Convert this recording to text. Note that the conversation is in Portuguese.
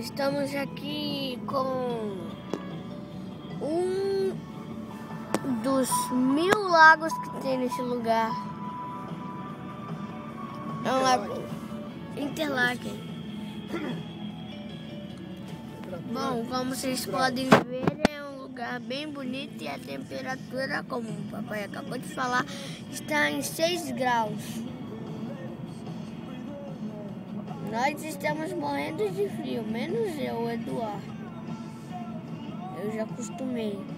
Estamos aqui com um dos 1000 lagos que tem nesse lugar. É um lago Interlaken. Bom, como vocês podem ver, é um lugar bem bonito e a temperatura, como o papai acabou de falar, está em 6 graus. Nós estamos morrendo de frio, menos eu, Eduardo. Eu já acostumei.